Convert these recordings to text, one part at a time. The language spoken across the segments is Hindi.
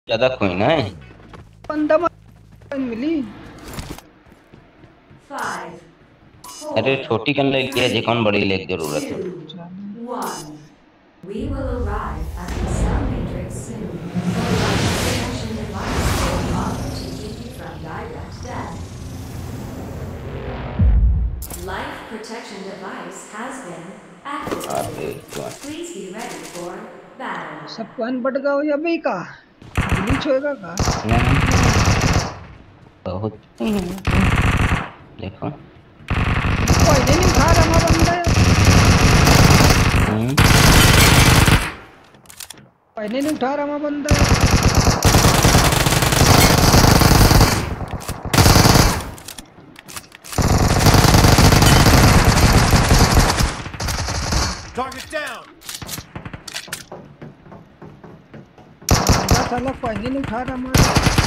ज्यादा कोई ना है बंदा मिली। अरे छोटी गन ले लिया जे कौन बड़ी ले जरूरत है। We will arrive at the cell matrix soon. The life protection device will be offered to keep you from direct death. Life protection device has been activated. Please be ready for battle. सब कौन बढ़ गया हो या भाई का ग्लिच होएगा का बहुत देखो कोई नहीं उठा रहा हमारा बंदा कोई नहीं उठा रहा हमारा बंदा Target down. साला कोई नहीं उठा रहा हमारा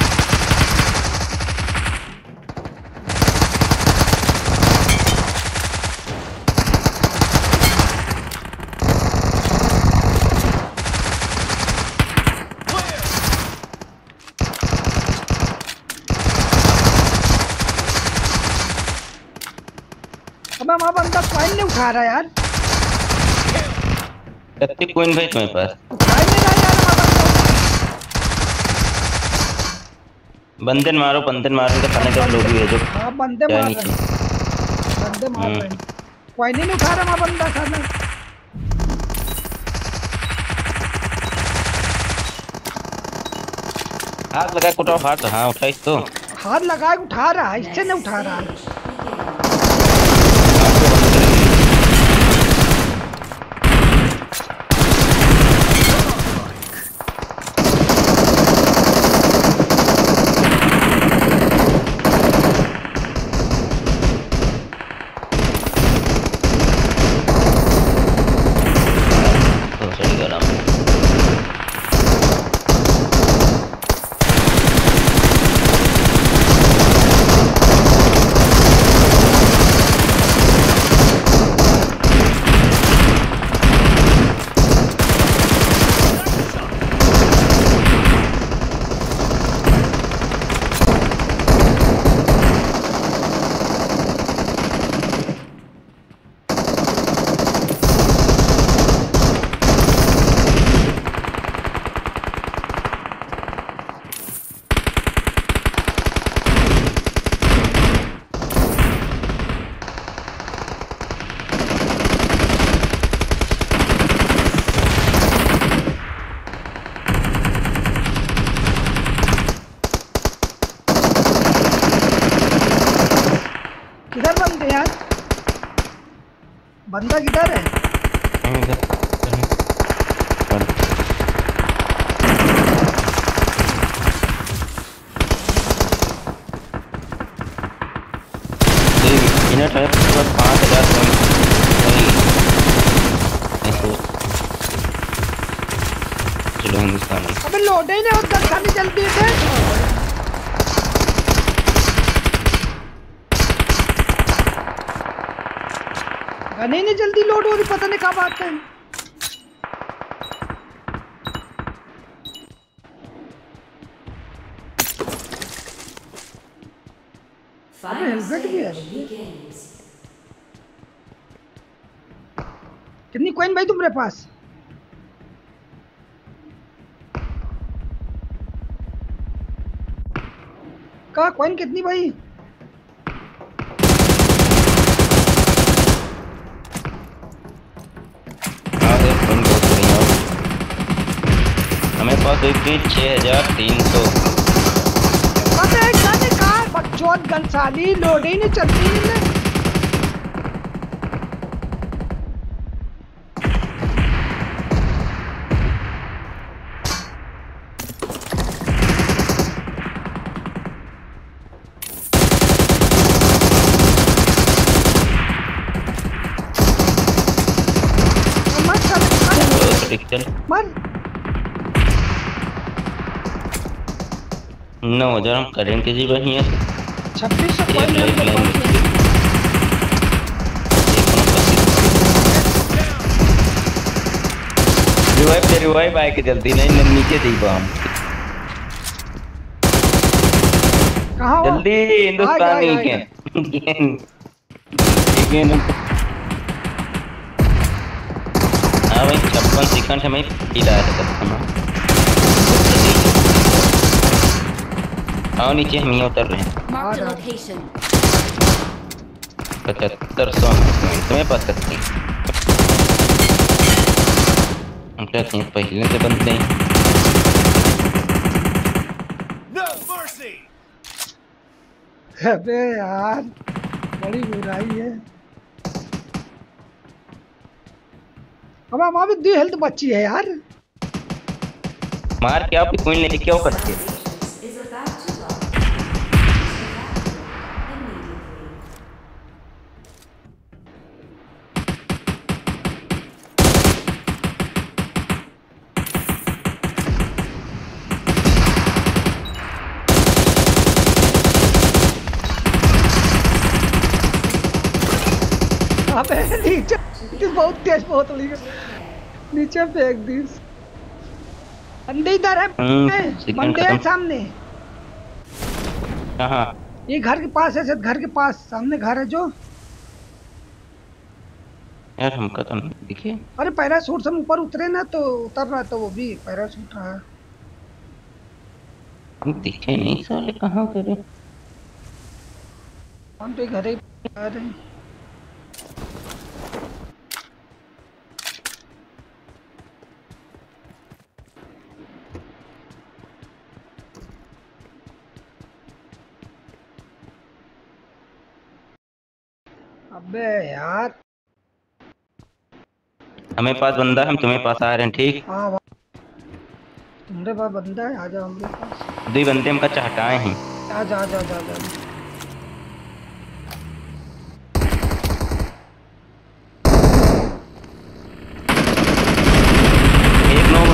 अब हमारा बंदा कोई नहीं उठा रहा यार कत्ती कोइन भाई तुम्हारे पास उठा ही नहीं रहा यार हमारा बंदन मारो इनका खाने का लोग भी है जो हाँ बंदे मार रहे कोई नहीं उठा रहा हमारा बंदा खाना हाथ लगा कुटाओ हाथ हाँ उठाइस तो हाथ लगाए उठा रहा है इससे नहीं उठा रहा किधर बंदे यार बंदा किधर है मिनट है 5000 चलो हिंदुस्तान अबे लोड ही नहीं होता खाली जल्दी से गने नहीं जल्दी लोड हो रही पता नहीं कब आते हैं अबे हेलमेट भी है कितनी कॉइन भाई तुम्हारे पास का कॉइन कितनी भाई हमें पास 6300 अबे जाने का बच्चों गंसाली लोड ही नहीं चलती है मर 9000 हम करेंगे जी वही है 2600 रिवाइव आए के जल्दी नहीं नीचे दी हम कहाँ हो? जल्दी हिंदुस्तानी आ गया। हाँ भाई 56 सेकंड से मैं पीट आया था तब मैं। आओ नीचे हम यहाँ उतर रहे हैं। Marked a location. 7500 तुम्हें पास सकती हम कहते हैं पहले से बनते हैं। अबे यार बड़ी बुराई है। अब वहां भी 2 हेल्थ बची है यार। मार के आप कोई लेके क्या करते हैं? Is about to launch. Immediately. अबे नीचे बहुत तेज बोतली नीचे फेंक दी। बंदे इधर है, बंदे है सामने। कहाँ? ये घर के पास है, घर के पास सामने घर है जो। यार हमका तो नहीं दिखे। अरे पैराशूट से हम ऊपर उतरे ना तो उतर रहा था वो भी पैराशूट रहा। हम दिखे नहीं साले कहाँ करे। हम तो घर ही आ रहे हैं। अबे यार हमें पास बंदा है, हम तुम्हें पास आ रहे हैं ठीक। हाँ तुम्हारे पास बंदा है, आ जाओ हमारे पास। 2 बंदे हमका चाहटाए हैं। आ जा आ जा आ जा। एक नो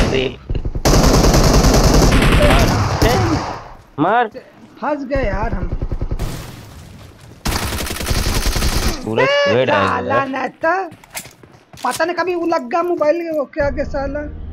मार फंस गए यार हम। पूरे स्क्वाड आ साला गया। ना तो पता नहीं कभी वो लग गया मोबाइल के वो क्या के साला।